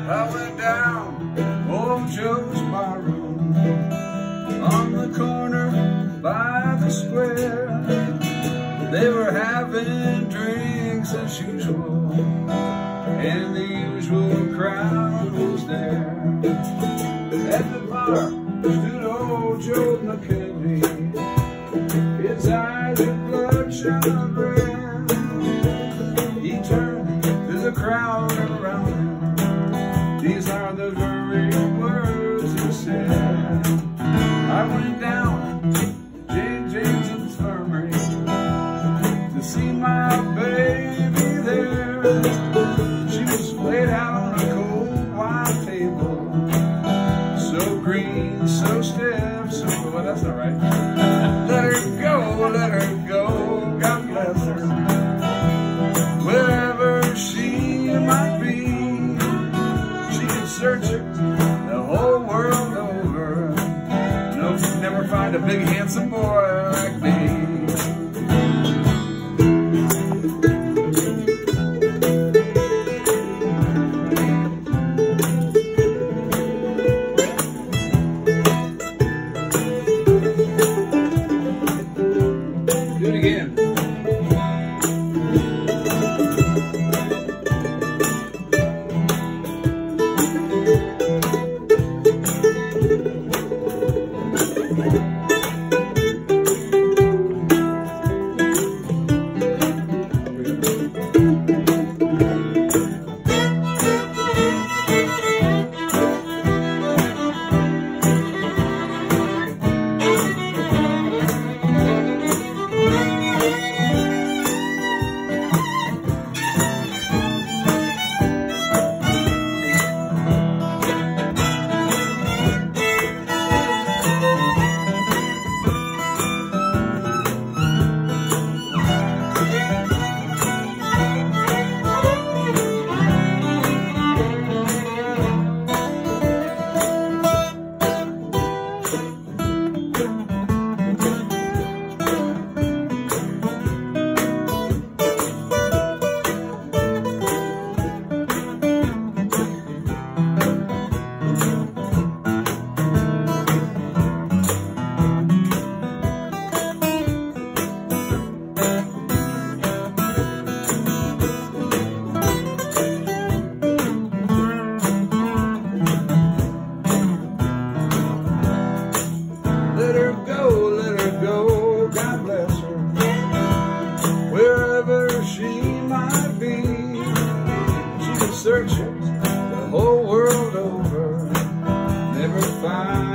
I went down old Joe's barroom on the corner by the square. They were having drinks as usual, and the usual crowd was there. At the bar stood old Joe McKinley, his eyes were bloodshot red. He turned to the crowd around him. These are the very words he said. I went down James Infirmary to see my baby there. She was laid out on a cold white table, so green, so stiff, so, well, that's not right. Let her go, God bless her. Wherever she might be, she can search it the whole world over. No, she'd never find a big handsome boy like me. Do it again. Let her go, God bless her. Wherever she might be, she can search it the whole world over, never find